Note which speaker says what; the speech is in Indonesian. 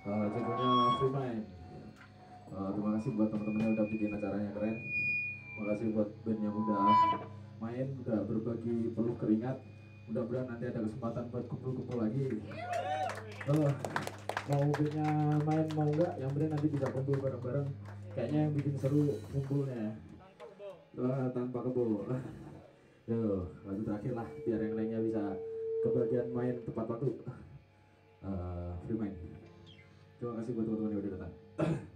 Speaker 1: Judulnya Free Mind. Terima kasih buat teman-teman yang udah bikin acaranya keren. Terima kasih buat band yang udah main, udah berbagi peluh keringat. Mudah-mudahan nanti ada kesempatan buat kumpul-kumpul lagi. Mau bandnya main mau enggak, yang penting nanti bisa kumpul bareng-bareng. Kayaknya yang bikin seru kumpulnya. Tanpa kebo. Yo, lagu terakhir lah biar yang lainnya bisa kebagian main tepat waktu. Free Mind. Terima kasih buat teman-teman yang udah datang.